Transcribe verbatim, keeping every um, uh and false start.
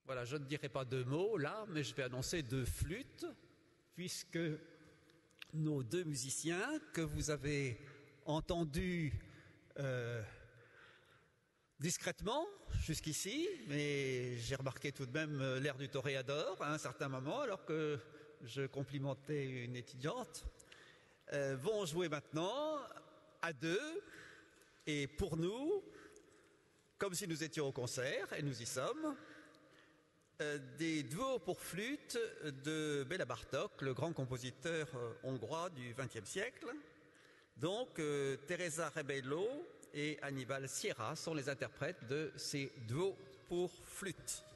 Voilà, je ne dirai pas deux mots là, mais je vais annoncer deux flûtes, puisque nos deux musiciens que vous avez entendus euh, discrètement jusqu'ici, mais j'ai remarqué tout de même l'air du toréador à un certain moment, alors que je complimentais une étudiante, euh, vont jouer maintenant à deux, et pour nous, comme si nous étions au concert, et nous y sommes, euh, des duos pour flûte de Béla Bartók, le grand compositeur euh, hongrois du vingtième siècle. Donc, euh, Teresa Rebelo et Aníbal Sierra sont les interprètes de ces duos pour flûte.